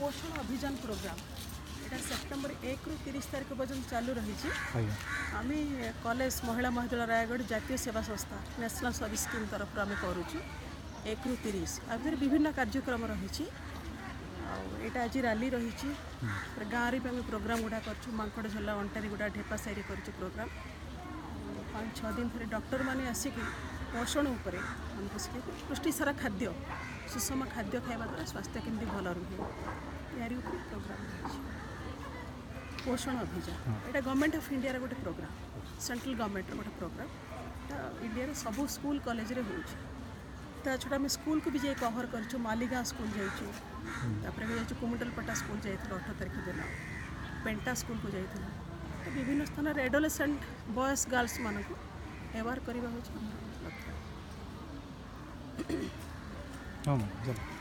पोषण अभियान प्रोग्राम এটা সেপ্টেম্বর 1 ରୁ 30 তারিখ পর্যন্ত চালু রয়েছে। আমি কলেজ মহিলা মহাবিদ্যালয় রায়গড় জাতীয় সেবা সংস্থা ন্যাশনাল সর্ভিস স্কিম তরফ আমি করুছু 1 ରୁ 30 আর বিভিন্ন কার্যক্রম রয়েছে। এটা আজ রালি রয়েছে গাঁরে भी আমি प्रोग्राम गुड़ा करछु मांकड़ झला अंटारी गुड़ा ढेपा साइड करछु प्रोग्राम 5-6 दिन थरे डॉक्टर माने आसिकी पोषण उपरे हमको सिखे पुष्टिसार खाद्य सुषम खाद्य खाइबा द्वारा स्वास्थ्य केमती भल रहे यारी ऊपर प्रोग्राम पोषण अभियान एटा गवर्नमेंट ऑफ इंडिया रे गोटे प्रोग्राम सेंट्रल गवर्नमेंट रे गोटे प्रोग्राम इंडिया रे सब स्कूल कॉलेज रे होउछ ता छोटा मैं स्कूल को भी जाई कवर करछु मालीगांव स्कूल जाइछु तापर भी जाइछु कुमुटलपटा स्कूल जाइथिलो 18 तारिख दिन पेंटा स्कूल को जाइथिलो तो विभिन्न स्थान रे एडोलेसेंट बॉयज गर्ल्स मानको एवार करबा होछ लक्ष्य। हां